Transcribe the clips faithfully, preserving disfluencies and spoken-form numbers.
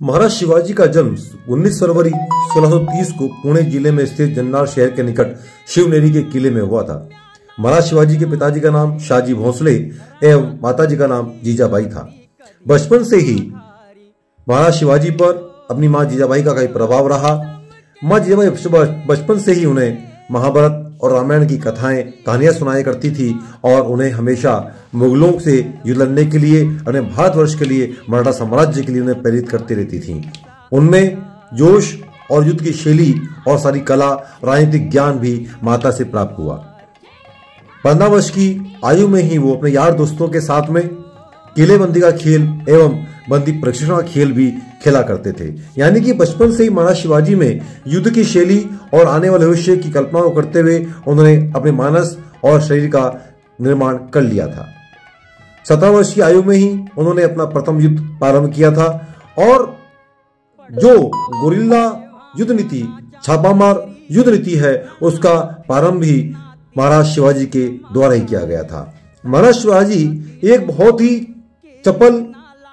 महाराज शिवाजी का जन्म उन्नीस फरवरी सोलह सौ तीस को पुणे जिले में स्थित जन्नार शहर के निकट शिवनेरी के किले में हुआ था। महाराज शिवाजी के पिताजी का नाम शाहजी भोसले एवं माताजी का नाम जीजाबाई था। बचपन से ही महाराज शिवाजी पर अपनी मां जीजाबाई का कई प्रभाव रहा। मां जीजाबाई बचपन से ही उन्हें महाभारत और रामायण की कथाएं कहानियां सुनाया करती थी और उन्हें हमेशा मुगलों से युद्ध लड़ने के लिए, अपने भारतवर्ष के लिए, मराठा साम्राज्य के लिए उन्हें प्रेरित करती रहती थी। उनमें जोश और युद्ध की शैली और सारी कला, राजनीतिक ज्ञान भी माता से प्राप्त हुआ। पंद्रह वर्ष की आयु में ही वो अपने यार दोस्तों के साथ में किलेबंदी का खेल एवं बंदी प्रशिक्षण का खेल भी खेला करते थे। यानी कि बचपन से ही महाराज शिवाजी में युद्ध की शैली और आने वाले भविष्य की कल्पना को करते हुए उन्होंने अपने मानस और शरीर का निर्माण कर लिया था। सत्रह वर्ष की आयु में ही उन्होंने अपना प्रथम युद्ध प्रारंभ किया था और जो गोरिल्ला युद्ध नीति, छापामार युद्ध नीति है, उसका प्रारंभ भी महाराज शिवाजी के द्वारा ही किया गया था। महाराज शिवाजी एक बहुत ही चपल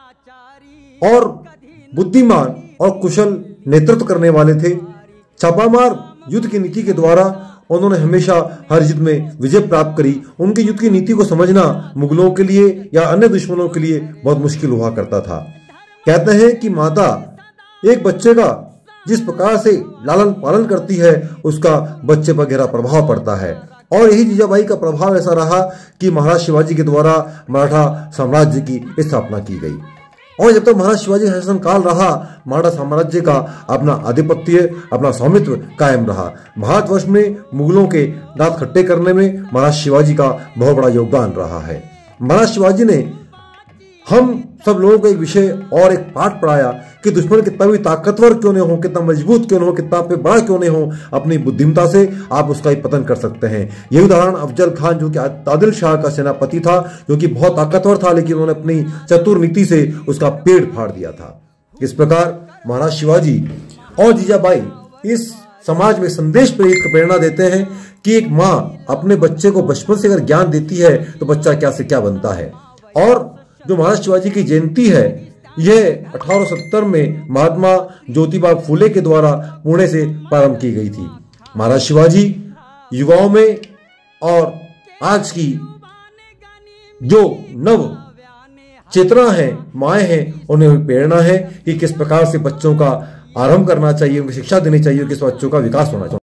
और बुद्धिमान और कुशल नेतृत्व करने वाले थे। छापामार युद्ध की नीति के द्वारा उन्होंने हमेशा हर युद्ध में विजय प्राप्त करी। उनकी युद्ध की नीति को समझना मुगलों के लिए या अन्य दुश्मनों के लिए बहुत मुश्किल हुआ करता था। कहते हैं कि माता एक बच्चे का जिस प्रकार से लालन पालन करती है, उसका बच्चे पर गहरा प्रभाव पड़ता है और यही जीजाबाई का प्रभाव ऐसा रहा कि महाराज शिवाजी के द्वारा मराठा साम्राज्य की स्थापना की गई। और जब तक महाराज शिवाजी का शासन काल रहा, मराठा साम्राज्य का अपना आधिपत्य, अपना स्वामित्व कायम रहा। भारतवर्ष में मुगलों के दांत खट्टे करने में महाराज शिवाजी का बहुत बड़ा योगदान रहा है। महाराज शिवाजी ने हम सब लोगों को एक विषय और एक पाठ पढ़ाया कि दुश्मन कितना भी ताकतवर क्यों नहीं हो, कितना मजबूत क्यों नहीं हो, कितना पे बड़ा क्यों नहीं हो, अपनी बुद्धिमता से आप उसका ही पतन कर सकते हैं। यही उदाहरण अफजल खान, जो कि आदिल शाह का सेनापति था, जो कि बहुत ताकतवर था, लेकिन उन्होंने अपनी चतुर नीति से उसका पेड़ फाड़ दिया था। इस प्रकार महाराज शिवाजी और जीजाबाई इस समाज में संदेश प्रेरित प्रेरणा देते हैं कि एक माँ अपने बच्चे को बचपन से अगर ज्ञान देती है तो बच्चा क्या से क्या बनता है। और जो महाराज शिवाजी की जयंती है, यह अठारह सौ सत्तर में महात्मा ज्योतिबा फूले के द्वारा पुणे से प्रारंभ की गई थी। महाराज शिवाजी युवाओं में और आज की जो नव चेतना है, माएँ हैं, उन्हें प्रेरणा है कि किस प्रकार से बच्चों का आरंभ करना चाहिए, उनको शिक्षा देनी चाहिए, किस बच्चों का विकास होना चाहिए।